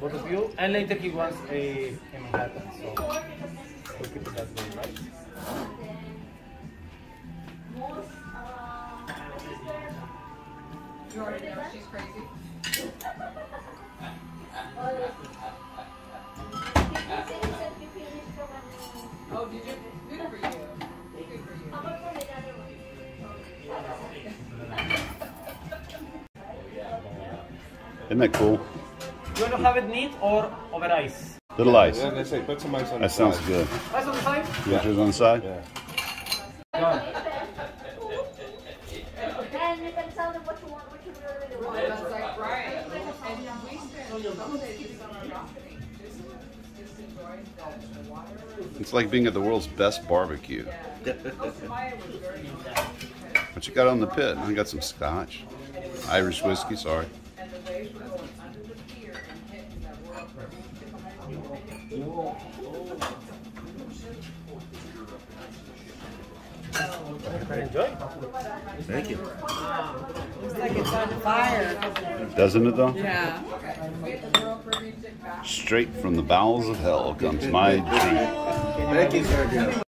both of you. And later he wants a Manhattan, so we'll keep it that way, right? You already know she's crazy. Oh, did you? Good for you. Good for you. Isn't that cool? You want to have it neat or over ice? Little ice. Yeah, they say put some ice on That the sounds side. good. Ice on the side? Yeah. Pictures on the side? Yeah. Go on. And you can tell them what you want, what you really want. That's like, right. And we spent some days just on our balcony, just enjoying the water. It's like being at the world's best barbecue. Yeah. Costa Maya was very nice. What you got on the pit? I got some scotch. Irish whiskey, sorry. And the waves were going under the pier and hitting that world for Enjoy. Thank you. Looks like it's on fire. Doesn't it though? Yeah. We had the world premiership back. Straight from the bowels of hell comes my drink. Thank you, Sergio.